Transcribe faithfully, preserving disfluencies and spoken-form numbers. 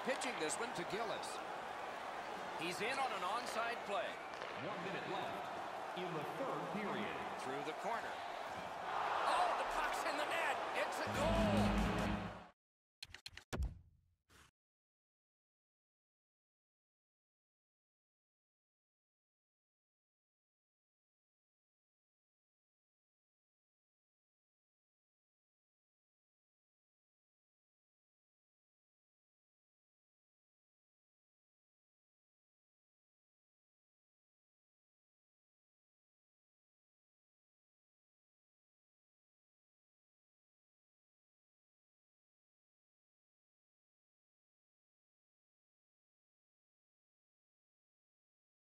pitching this one to Gillis. He's in on an onside play. One minute left in the third period. Through the corner. Oh, the puck's in the net. It's a